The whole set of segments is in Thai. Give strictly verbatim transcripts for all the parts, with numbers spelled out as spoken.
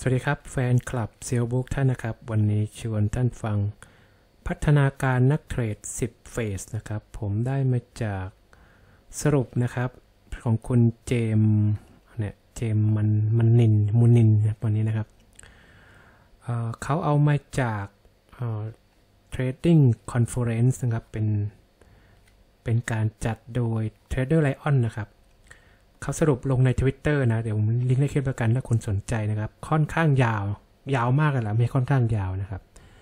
วัสดีครับแฟนคลับเซลล์บุ๊กท่านนะครับวันนี้ชวนท่านฟังพัฒนาการนักเทรดสิบเฟสนะครับผมได้มาจากสรุปนะครับของคุณเจมเนี่ยเจมมันมันนินมูนินวันนี้นะครับ เอ่อ เขาเอามาจาก Trading Conference นะครับเป็นเป็นการจัดโดย Trader Lion นะครับเขาสรุปลงใน Twitter นะเดี๋ยวผมลิงก์ให้คลิปแล้วกันถ้าคุณสนใจนะครับค่อนข้างยาวยาวมากเลยล่ะไม่ค่อนข้างยาวนะครับ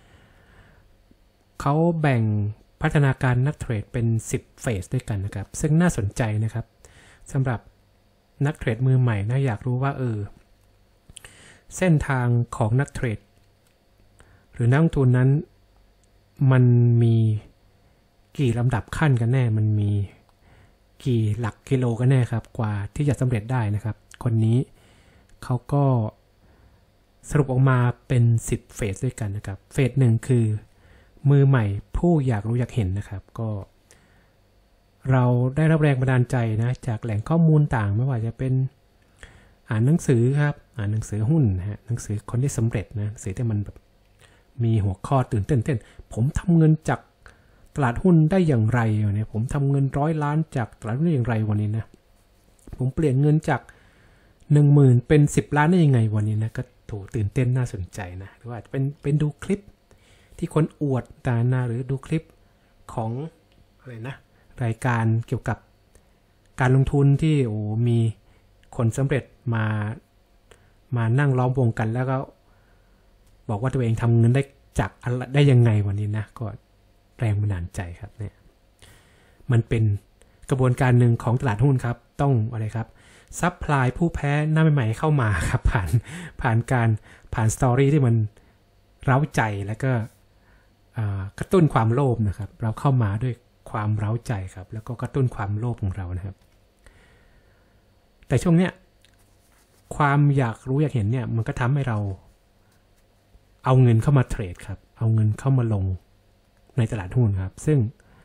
เขาแบ่งพัฒนาการนักเทรดเป็นสิบเฟสด้วยกันนะครับซึ่งน่าสนใจนะครับสำหรับนักเทรดมือใหม่นะอยากรู้ว่าเออเส้นทางของนักเทรดหรือนักลงทุนนั้นมันมีกี่ลำดับขั้นกันแน่มันมีกี่หลักกิโลกันแน่ครับกว่าที่จะสำเร็จได้นะครับคนนี้เขาก็สรุปออกมาเป็นสิบเฟสด้วยกันนะครับเฟสหนึ่งคือมือใหม่ผู้อยากรู้อยากเห็นนะครับก็เราได้รับแรงบันดาลใจนะจากแหล่งข้อมูลต่างไม่ว่าจะเป็นอ่านหนังสือครับอ่านหนังสือหุ้นนะฮะหนังสือคนที่สำเร็จนะหนังสือที่มันแบบมีหัวข้อตื่นเต้นเต้นผมทำเงินจากตลาดหุ้นได้อย่างไรเนี่ยผมทำเงินร้อยล้านจากตลาดหุ้นได้อย่างไรวันนี้นะผมเปลี่ยนเงินจากหนึ่งหมื่นเป็นสิบล้านได้ยังไงวันนี้นะก็ถูกตื่นเต้นน่าสนใจนะหรือว่าเป็นเป็นดูคลิปที่คนอวดตาหน้าหรือดูคลิปของอะไรนะรายการเกี่ยวกับการลงทุนที่โอ้มีคนสำเร็จมามานั่งล้อมวงกันแล้วก็บอกว่าตัวเองทำเงินได้จากอะไรได้ยังไงวันนี้นะก็แรงบันดาลใจครับเนี่ยมันเป็นกระบวนการหนึ่งของตลาดหุ้นครับต้องอะไรครับซัพพลายผู้แพ้หน้าใหม่ๆเข้ามาครับผ่านผ่านการผ่านสตอรี่ที่มันเร้าใจแล้วก็กระตุ้นความโลภนะครับเราเข้ามาด้วยความเร้าใจครับแล้วก็กระตุ้นความโลภของเรานะครับแต่ช่วงเนี้ยความอยากรู้อยากเห็นเนี่ยมันก็ทำให้เราเอาเงินเข้ามาเทรดครับเอาเงินเข้ามาลงในตลาดหุ้นครับซึ่ง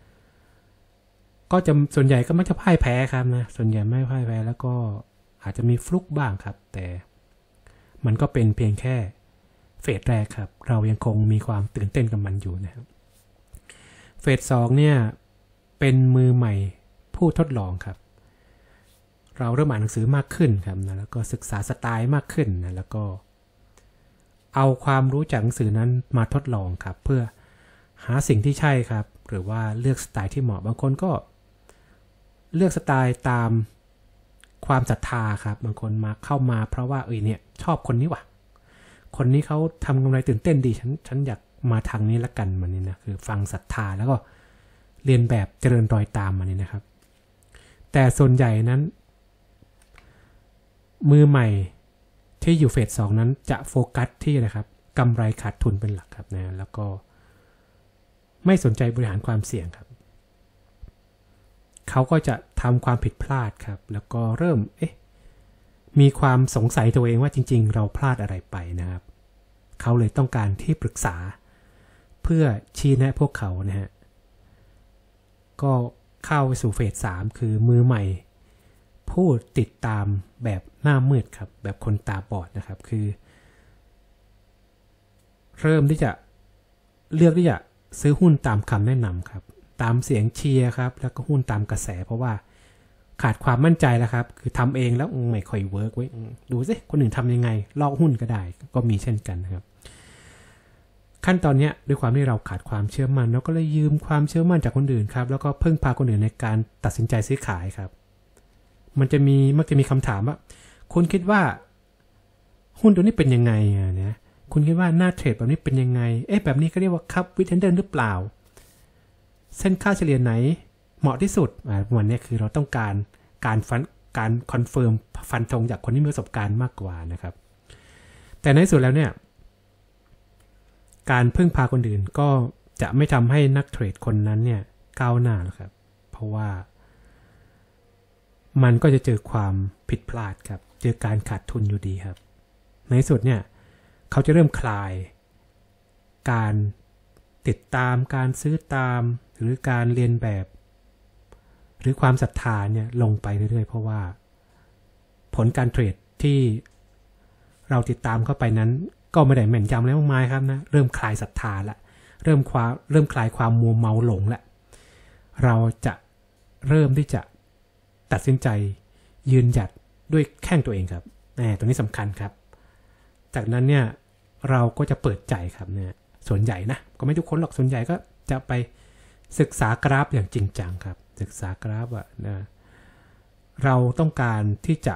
ก็จะส่วนใหญ่ก็มักจะพ่ายแพ้ครับนะส่วนใหญ่ไม่พ่ายแพ้แล้วก็อาจจะมีฟลุกบ้างครับแต่มันก็เป็นเพียงแค่เฟสแรกครับเรายังคงมีความตื่นเต้นกับมันอยู่นะครับเฟสสองเนี่ยเป็นมือใหม่ผู้ทดลองครับเราเริ่มอ่านหนังสือมากขึ้นครับนะแล้วก็ศึกษาสไตล์มากขึ้นนะแล้วก็เอาความรู้จากหนังสือนั้นมาทดลองครับเพื่อหาสิ่งที่ใช่ครับหรือว่าเลือกสไตล์ที่เหมาะบางคนก็เลือกสไตล์ตามความศรัทธาครับบางคนมาเข้ามาเพราะว่าเอ้ยเนี่ยชอบคนนี้ว่ะคนนี้เขาทำกำไรตื่นเต้นดีฉันฉันอยากมาทางนี้ละกันมันนี่นะคือฟังศรัทธาแล้วก็เรียนแบบเจริญรอยตามมันนี่นะครับแต่ส่วนใหญ่นั้นมือใหม่ที่อยู่เฟสสองนั้นจะโฟกัสที่นะครับกำไรขาดทุนเป็นหลักครับนะแล้วก็ไม่สนใจบริหารความเสี่ยงครับเขาก็จะทำความผิดพลาดครับแล้วก็เริ่มเอ๊ะมีความสงสัยตัวเองว่าจริงๆเราพลาดอะไรไปนะครับเขาเลยต้องการที่ปรึกษาเพื่อชี้แนะพวกเขานะฮะก็เข้าไปสู่เฟสสามคือมือใหม่ผู้ติดตามแบบหน้ามืดครับแบบคนตาบอดนะครับคือเริ่มที่จะเลือกที่จะซื้อหุ้นตามคำแนะนำครับตามเสียงเชียร์ครับแล้วก็หุ้นตามกระแสเพราะว่าขาดความมั่นใจแล้วครับคือทำเองแล้วไม่ค่อยเวิร์กไว้ดูสิคนอื่นทำยังไงลอกหุ้นก็ได้ก็มีเช่นกันนะครับขั้นตอนนี้ด้วยความที่เราขาดความเชื่อมั่นเราก็เลยยืมความเชื่อมั่นจากคนอื่นครับแล้วก็พึ่งพาคนอื่นในการตัดสินใจซื้อขายครับมันจะมีมักจะมีคำถามว่าคุณคิดว่าหุ้นตัวนี้เป็นยังไงอ่ะเนี่ยคุณคิดว่าหน้าเทรดแบบนี้เป็นยังไงเอ๊ะแบบนี้ก็เรียกว่าคัพวิทเทนเดอร์หรือเปล่าเส้นค่าเฉลี่ยไหนเหมาะที่สุดอ่าวันนี้คือเราต้องการการฟันการคอนเฟิร์มฟันธงจากคนที่มีประสบการณ์มากกว่านะครับแต่ในสุดแล้วเนี่ยการพึ่งพาคนอื่นก็จะไม่ทำให้นักเทรดคนนั้นเนี่ยก้าวหน้าหรอกครับเพราะว่ามันก็จะเจอความผิดพลาดครับเจอการขาดทุนอยู่ดีครับในสุดเนี่ยเขาจะเริ่มคลายการติดตามการซื้อตามหรือการเรียนแบบหรือความศรัทธาเนี่ยลงไปเรื่อยๆเพราะว่าผลการเทรดที่เราติดตามเข้าไปนั้นก็ไม่ได้แม่นยำแล้วมากมายครับนะเริ่มคลายศรัทธาละเริ่มความเริ่มคลายความมัวเมาหลงละเราจะเริ่มที่จะตัดสินใจยืนหยัดด้วยแข้งตัวเองครับแหมตัวนี้สำคัญครับจากนั้นเนี่ยเราก็จะเปิดใจครับเนี่ยส่วนใหญ่นะก็ไม่ทุกคนหรอกส่วนใหญ่ก็จะไปศึกษากราฟอย่างจริงจังครับศึกษากราฟอะนะเราต้องการที่จะ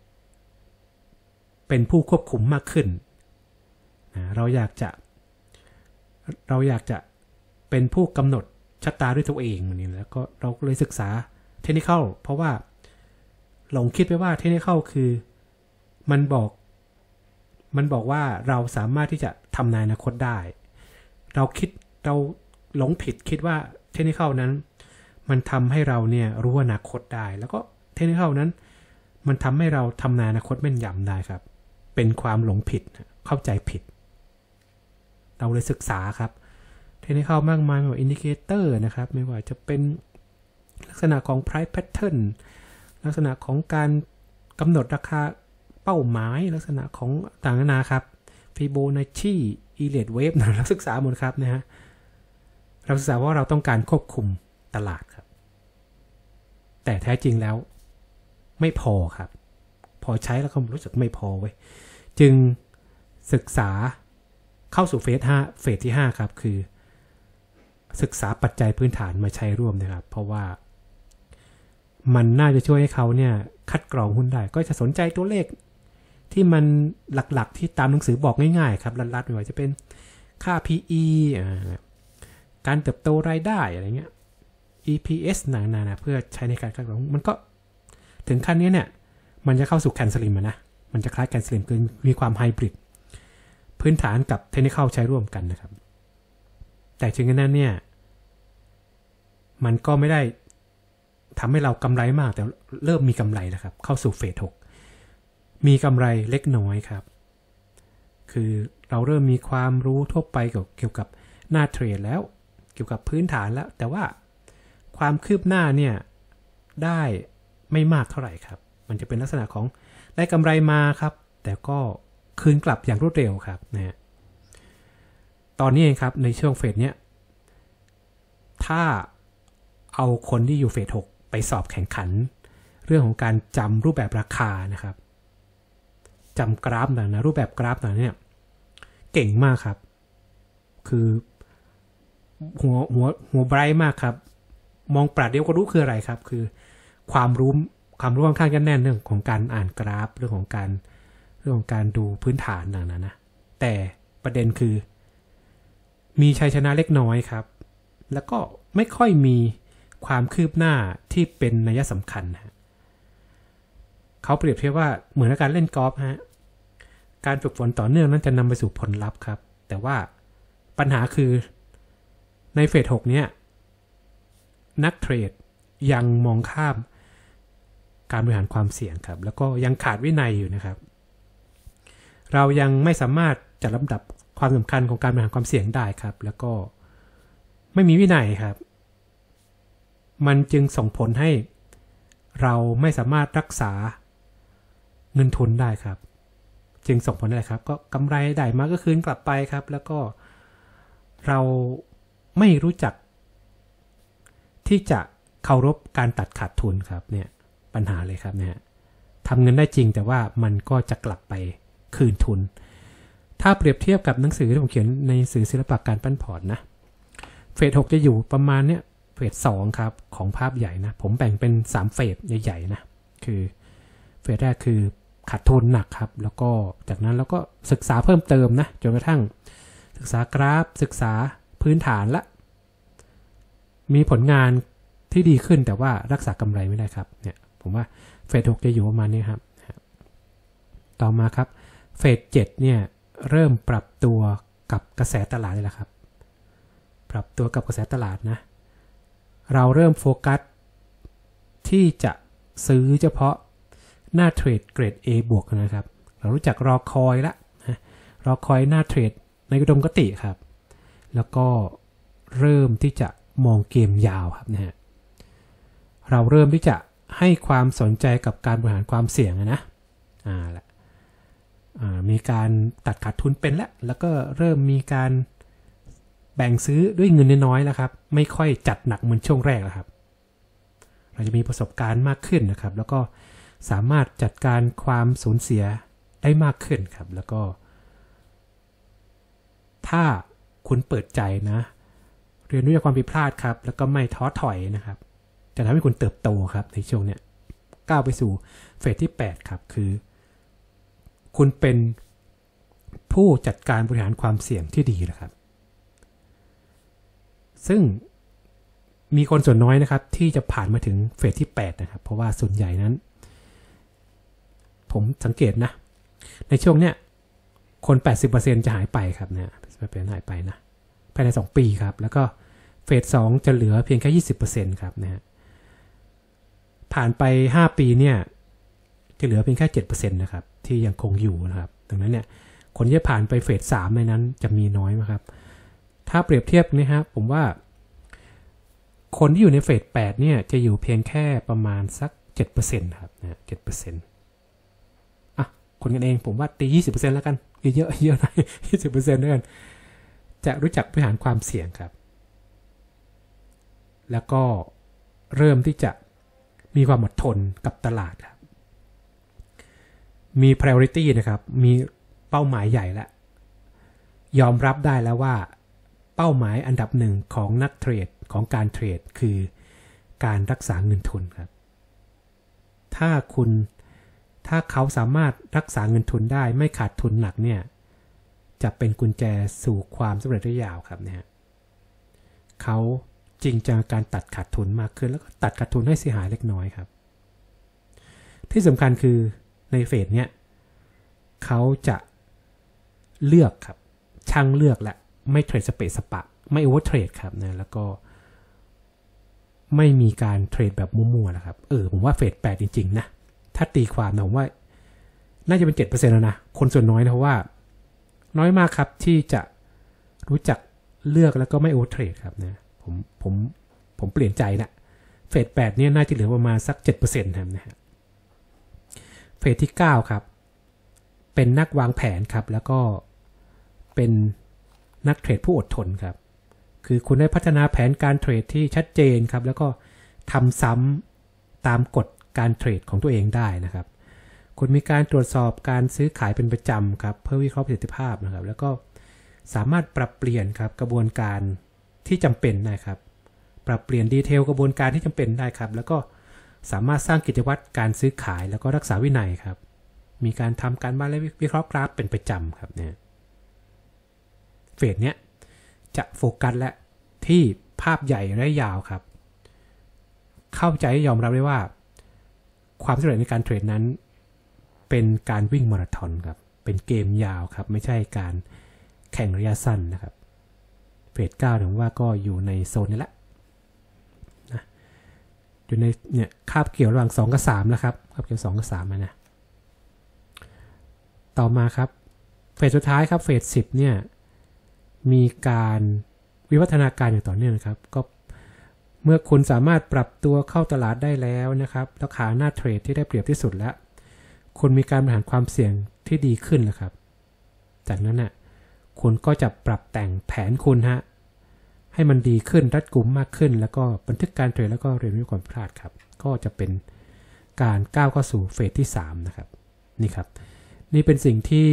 เป็นผู้ควบคุมมากขึ้นนะเราอยากจะเราอยากจะเป็นผู้กำหนดชะตาด้วยตัวเองนี่แล้วก็เราเลยศึกษาเทคนิคเพราะว่าหลงคิดไปว่าเทคนิคคือมันบอกมันบอกว่าเราสามารถที่จะทำนายอนาคตได้เราคิดเราหลงผิดคิดว่าเทคนิคนั้นมันทำให้เราเนี่ยรู้อนาคตได้แล้วก็เทคนิคนั้นมันทำให้เราทำนายอนาคตแม่นยำได้ครับเป็นความหลงผิดเข้าใจผิดเราเลยศึกษาครับเทคนิคมากมายแบบอินดิเคเตอร์นะครับไม่ว่าจะเป็นลักษณะของ price pattern ลักษณะของการกำหนดราคาเป้าหมายลักษณะของต่างๆนานาครับ Fibonacci Elliott Wave เราศึกษาหมดครับนะฮะเราศึกษาว่าเราต้องการควบคุมตลาดครับแต่แท้จริงแล้วไม่พอครับพอใช้แล้วก็รู้สึกไม่พอเว้ยจึงศึกษาเข้าสู่เฟสห้าเฟสที่ห้าครับคือศึกษาปัจจัยพื้นฐานมาใช้ร่วมนะครับเพราะว่ามันน่าจะช่วยให้เขาเนี่ยคัดกรองหุ้นได้ก็จะสนใจตัวเลขที่มันหลักๆที่ตามหนังสือบอกง่ายๆครับรัดๆไม่ว่าจะเป็นค่า พี อี การเติบโตรายได้อะไรเงี้ย อี พี เอส นานาๆเพื่อใช้ในการคัดกรองมันก็ถึงขั้นนี้เนี่ยมันจะเข้าสู่แคนสลิมนะมันจะคล้ายแคนสลิมคือมีความไฮบริดพื้นฐานกับเทคนิคใช้ร่วมกันนะครับแต่ถึงขนาดนั้นเนี่ยมันก็ไม่ได้ทำให้เรากำไรมากแต่เริ่มมีกำไรแล้วครับเข้าสู่เฟสหกมีกำไรเล็กน้อยครับคือเราเริ่มมีความรู้ทั่วไปเกี่ยวกับหน้าเทรดแล้วเกี่ยวกับพื้นฐานแล้วแต่ว่าความคืบหน้าเนี่ยได้ไม่มากเท่าไหร่ครับมันจะเป็นลักษณะของได้กำไรมาครับแต่ก็คืนกลับอย่างรวดเร็วครับนะฮะตอนนี้เองครับในช่วงเฟสเนี้ยถ้าเอาคนที่อยู่เฟสหกไปสอบแข่งขันเรื่องของการจำรูปแบบราคานะครับจำกราฟหน่อยนะรูปแบบกราฟหน่อยเนี่ยเก่งมากครับคือหัวหัวหัวไบรท์มากครับมองปราดเดียวก็รู้คืออะไรครับคือความรู้ความรู้ค่อนข้างแน่นเรื่องของการอ่านกราฟเรื่องของการเรื่องของการดูพื้นฐานต่างๆนะแต่ประเด็นคือมีชัยชนะเล็กน้อยครับแล้วก็ไม่ค่อยมีความคืบหน้าที่เป็นนัยสำคัญฮะเขาเปรียบเทียบว่าเหมือนการเล่นกอล์ฟฮะการฝึกฝนต่อเนื่องนั้นจะนำไปสู่ผลลัพธ์ครับแต่ว่าปัญหาคือในเฟสหกเนี้ยนักเทรดยังมองข้ามการบริหารความเสี่ยงครับแล้วก็ยังขาดวินัยอยู่นะครับเรายังไม่สามารถจัดลำดับความสำคัญของการบริหารความเสี่ยงได้ครับแล้วก็ไม่มีวินัยครับมันจึงส่งผลให้เราไม่สามารถรักษาเงินทุนได้ครับจึงส่งผลอะไรครับก็กำไรได้มาก็คืนกลับไปครับแล้วก็เราไม่รู้จักที่จะเคารพการตัดขาดทุนครับเนี่ยปัญหาเลยครับเนี่ยทำเงินได้จริงแต่ว่ามันก็จะกลับไปคืนทุนถ้าเปรียบเทียบกับหนังสือที่ผมเขียนในหนังสือศิลปะการปั้นพอร์ตนะเฟสหกจะอยู่ประมาณเนี้ยเฟสสองครับของภาพใหญ่นะผมแบ่งเป็นสามเฟสใหญ่ๆนะคือเฟสแรกคือขาดทุนหนักครับแล้วก็จากนั้นเราก็ศึกษาเพิ่มเติมนะจนกระทั่งศึกษากราฟศึกษาพื้นฐานละมีผลงานที่ดีขึ้นแต่ว่ารักษากำไรไม่ได้ครับเนี่ยผมว่าเฟสหกจะอยู่ประมาณนี้ครับต่อมาครับเฟสเจ็ดเนี่ยเริ่มปรับตัวกับกระแสตลาดเลยละครับปรับตัวกับกระแสตลาดนะเราเริ่มโฟกัสที่จะซื้อเฉพาะหน้าเทรดเกรด A บวกนะครับเรารู้จักรอคอยละนะรอคอยหน้าเทรดในอุดมคติครับแล้วก็เริ่มที่จะมองเกมยาวครับนะฮะเราเริ่มที่จะให้ความสนใจกับการบริหารความเสี่ยงนะอ่าละมีการตัดขาดทุนเป็นแล้วแล้วก็เริ่มมีการแบ่งซื้อด้วยเงินน้อยๆแล้วครับไม่ค่อยจัดหนักเหมือนช่วงแรกแล้วครับเราจะมีประสบการณ์มากขึ้นนะครับแล้วก็สามารถจัดการความสูญเสียได้มากขึ้นครับแล้วก็ถ้าคุณเปิดใจนะเรียนรู้จากความผิดพลาดครับแล้วก็ไม่ท้อถอยนะครับจะทำให้คุณเติบโตครับในช่วงเนี้ยก้าวไปสู่เฟสที่แปดครับคือคุณเป็นผู้จัดการบริหารความเสี่ยงที่ดีนะครับซึ่งมีคนส่วนน้อยนะครับที่จะผ่านมาถึงเฟสที่แปดนะครับเพราะว่าส่วนใหญ่นั้นผมสังเกตนะในช่วงเนี้ยคน แปดสิบเปอร์เซ็นต์ จะหายไปครับนะเป็นหายไปนะภายในสองปีครับแล้วก็เฟสสองจะเหลือเพียงแค่ ยี่สิบเปอร์เซ็นต์ ครับนะฮะผ่านไปห้าปีเนี่ยจะเหลือเพียงแค่ เจ็ดเปอร์เซ็นต์ นะครับที่ยังคงอยู่นะครับดังนั้นเนี่ยคนที่จะผ่านไปเฟสสามในนั้นจะมีน้อยมากครับถ้าเปรียบเทียบนะครับผมว่าคนที่อยู่ในเฟสแปดเนี่ยจะอยู่เพียงแค่ประมาณสัก เจ็ดเปอร์เซ็นต์ ครับนะ เจ็ดเปอร์เซ็นต์ อ่ะคนกันเองผมว่าตี ยี่สิบเปอร์เซ็นต์ แล้วกันเยอะๆเยอะหน่อย ยี่สิบเปอร์เซ็นต์ ด้วยกันจะรู้จักบริหารความเสี่ยงครับแล้วก็เริ่มที่จะมีความอดทนกับตลาดครับมี priority นะครับมีเป้าหมายใหญ่แล้วยอมรับได้แล้วว่าเป้าหมายอันดับหนึ่งของนักเทรดของการเทรดคือการรักษาเงินทุนครับถ้าคุณถ้าเขาสามารถรักษาเงินทุนได้ไม่ขาดทุนหนักเนี่ยจะเป็นกุญแจสู่ความสำเร็จระยะยาวครับเนี่ยเขาจริงจังการตัดขาดทุนมากขึ้นแล้วก็ตัดขาดทุนให้เสียหายเล็กน้อยครับที่สำคัญคือในเฟสเนี้ยเขาจะเลือกครับช่างเลือกแหละไม่เทรดสเปซสปะไม่โอเวอร์เทรดครับนะแล้วก็ไม่มีการเทรดแบบมั่วๆนะครับเออผมว่าเฟสแปดจริงๆนะถ้าตีความนะผมว่าน่าจะเป็น เจ็ดเปอร์เซ็นต์ แล้วนะคนส่วนน้อยนะเพราะว่าน้อยมากครับที่จะรู้จักเลือกแล้วก็ไม่โอเวอร์เทรดครับนะผมผมผมเปลี่ยนใจนะเฟสแปดเนี่ยน่าจะเหลือประมาณสัก เจ็ดเปอร์เซ็นต์ ครับนะฮะเฟสที่เก้าครับเป็นนักวางแผนครับแล้วก็เป็นนักเทรดผู้อดทนครับคือคุณได้พัฒนาแผนการเทรดที่ชัดเจนครับแล้วก็ทำซ้ำตามกฎการเทรดของตัวเองได้นะครับคุณมีการตรวจสอบการซื้อขายเป็นประจำครับเพื่อวิเคราะห์ประสิทธิภาพนะครับแล้วก็สามารถปรับเปลี่ยนครับกระบวนการที่จำเป็นนะครับปรับเปลี่ยนดีเทลกระบวนการที่จำเป็นได้ครับแล้วก็สามารถสร้างกิจวัตรการซื้อขายแล้วก็รักษาวินัยครับมีการทำการบ้านและวิเคราะห์กราฟเป็นประจำครับเนี่ยเฟสเนี้ยจะโฟกัสและที่ภาพใหญ่ระยะยาวครับเข้าใจยอมรับได้ว่าความสำเร็จในการเทรดนั้นเป็นการวิ่งมาราธอนครับเป็นเกมยาวครับไม่ใช่การแข่งระยะสั้นนะครับเฟสเก้าถึงว่าก็อยู่ในโซนนี้แหละนะอยู่ในเนี่ยคาบเกี่ยวระหว่างสองกับสามแล้วครับคาบเกี่ยวสองกับสามนะต่อมาครับเฟสสุดท้ายครับเฟสสิบเนี่ยมีการวิวัฒนาการอย่างต่อเนื่องนะครับก็เมื่อคุณสามารถปรับตัวเข้าตลาดได้แล้วนะครับราคาหน้าเทรดที่ได้เปรียบที่สุดแล้วคุณมีการบริหารความเสี่ยงที่ดีขึ้นแล้วครับจากนั้นน่ะคุณก็จะปรับแต่งแผนคุณฮะให้มันดีขึ้นรัดกุมมากขึ้นแล้วก็บันทึกการเทรดแล้วก็เรียนรู้ความพลาดครับก็จะเป็นการก้าวเข้าสู่เฟสที่สามนะครับนี่ครับนี่เป็นสิ่งที่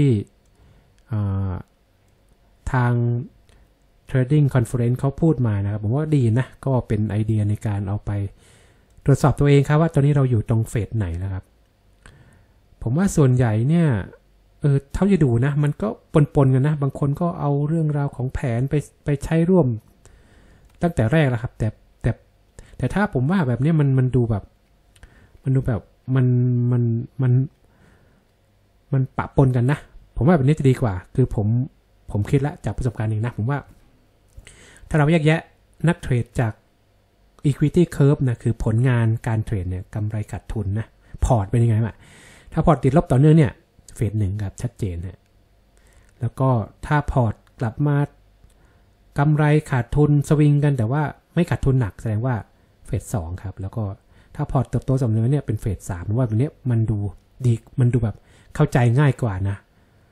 ทาง Trading Conference เขาพูดมานะครับผมว่าดีนะก็เป็นไอเดียในการเอาไปตรวจสอบตัวเองครับว่าตอนนี้เราอยู่ตรงเฟสไหนแล้วครับผมว่าส่วนใหญ่เนี่ยเออเท่าที่ดูนะมันก็ปนๆกันนะบางคนก็เอาเรื่องราวของแผนไปไปใช้ร่วมตั้งแต่แรกแล้วครับแต่แต่แต่ถ้าผมว่าแบบนี้มันมันดูแบบมันดูแบบมันมันมันมันปะปนกันนะผมว่าแบบนี้จะดีกว่าคือผมผมคิดละจากประสบการณ์เองนะผมว่าถ้าเราแยกแยะนักเทรดจาก equity curve นะคือผลงานการเทรดเนี่ยกำไรขาดทุนนะพอร์ตเป็นยังไงวะถ้าพอร์ตติดลบต่อเนื่องเนี่ยเฟสหนึ่งครับชัดเจนฮะแล้วก็ถ้าพอร์ตกลับมากำไรขาดทุนสวิงกันแต่ว่าไม่ขาดทุนหนักแสดงว่าเฟสสองครับแล้วก็ถ้าพอร์ตเติบโตสำเร็จเนี่ยเป็นเฟสสามว่าแบบนี้มันดูดีมันดูแบบเข้าใจง่ายกว่านะ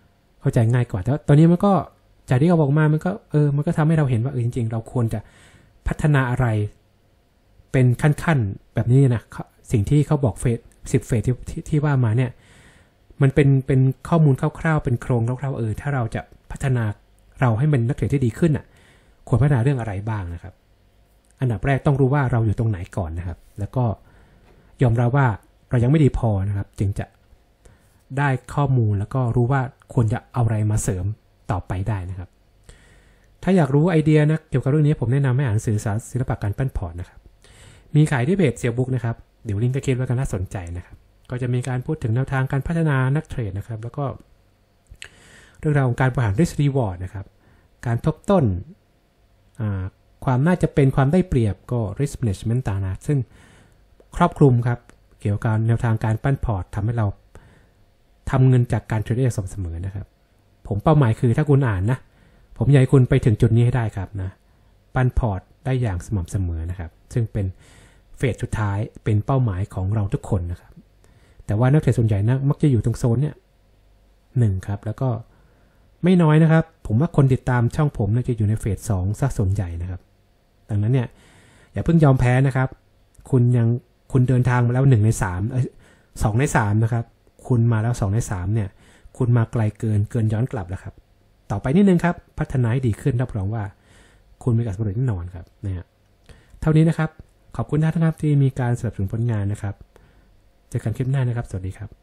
เข้าใจง่ายกว่าแต่ตอนนี้มันก็จากที่เขาบอกมามันก็เออมันก็ทำให้เราเห็นว่าเออจริงๆเราควรจะพัฒนาอะไรเป็นขั้นๆแบบนี้นะสิ่งที่เขาบอกเฟสสิบเฟสที่ที่ว่ามาเนี่ยมันเป็นเป็นข้อมูลคร่าวๆเป็นโครงคร่าวๆเออถ้าเราจะพัฒนาเราให้เป็นนักเทรดที่ดีขึ้นอ่ะควรพัฒนาเรื่องอะไรบ้างนะครับอันดับแรกต้องรู้ว่าเราอยู่ตรงไหนก่อนนะครับแล้วก็ยอมรับว่าเรายังไม่ดีพอนะครับจึงจะได้ข้อมูลแล้วก็รู้ว่าควรจะเอาอะไรมาเสริมต่อไปได้นะครับถ้าอยากรู้ไอเดียนะเกี่ยวกับเรื่องนี้ผมแนะนำให้อ่านหนังสือศิลปะการปั้นพอร์ตนะครับมีขายที่เพจเซียวบุ๊กนะครับเดี๋ยวลิงก์ก็คิดว่าก็น่าสนใจนะครับก็จะมีการพูดถึงแนวทางการพัฒนานักเทรดนะครับแล้วก็เรื่องราวของการบริหาร risk reward นะครับการทบต้นความน่าจะเป็นความได้เปรียบก็ risk management ต่างๆนะซึ่งครอบคลุมครับเกี่ยวกับแนวทางการปั้นพอร์ตทำให้เราทำเงินจากการเทรดได้สม่ำเสมอนะครับผมเป้าหมายคือถ้าคุณอ่านนะผมอยากให้คุณไปถึงจุดนี้ให้ได้ครับนะปั้นพอร์ตได้อย่างสม่ำเสมอนะครับซึ่งเป็นเฟสสุดท้ายเป็นเป้าหมายของเราทุกคนนะครับแต่ว่านักเทรดส่วนใหญ่นะมักจะอยู่ตรงโซนเนี่ยหนึ่งครับแล้วก็ไม่น้อยนะครับผมว่าคนติดตามช่องผมน่าจะอยู่ในเฟสสองซะส่วนใหญ่นะครับดังนั้นเนี่ยอย่าเพิ่งยอมแพ้นะครับคุณยังคุณเดินทางมาแล้วหนึ่งในสามเอ้ยสองในสามนะครับคุณมาแล้วสองในสามเนี่ยคุณมาไกลเกินเกินย้อนกลับแล้วครับต่อไปนิดนึงครับพัฒนาให้ดีขึ้นรับรองว่าคุณมีการสำเร็จแน่นอนครับนะฮะเท่านี้นะครับขอบคุณท่านนะครับที่มีการสนับสนุนผลงานนะครับเจอกันคลิปหน้านะครับสวัสดีครับ